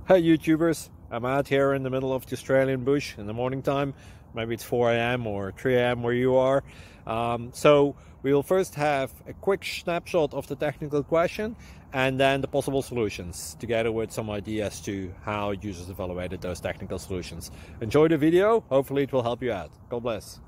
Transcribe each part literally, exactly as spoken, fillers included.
Hey YouTubers, I'm out here in the middle of the Australian bush in the morning time. Maybe it's four A M or three A M where you are. Um, so we will first have a quick snapshot of the technical question and then the possible solutions, together with some ideas to how users evaluated those technical solutions. Enjoy the video, hopefully it will help you out. God bless.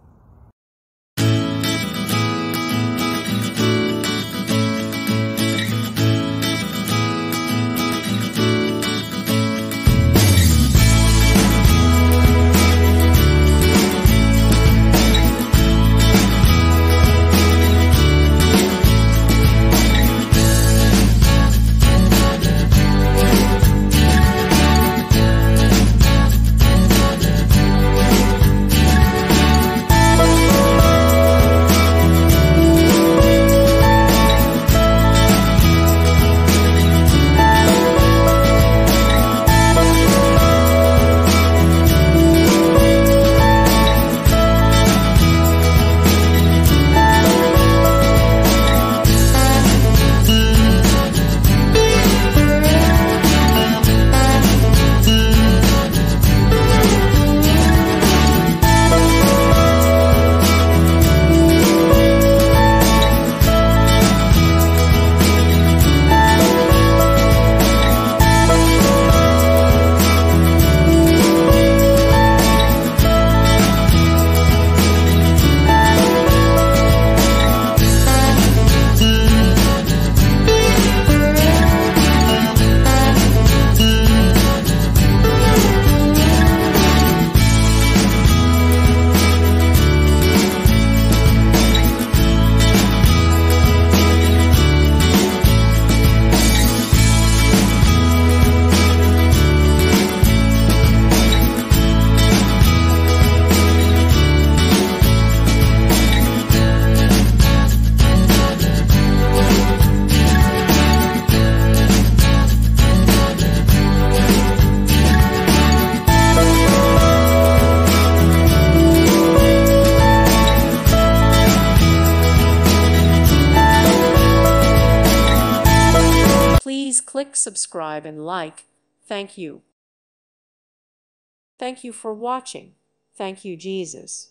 Please click subscribe and like. Thank you. Thank you for watching. Thank you, Jesus.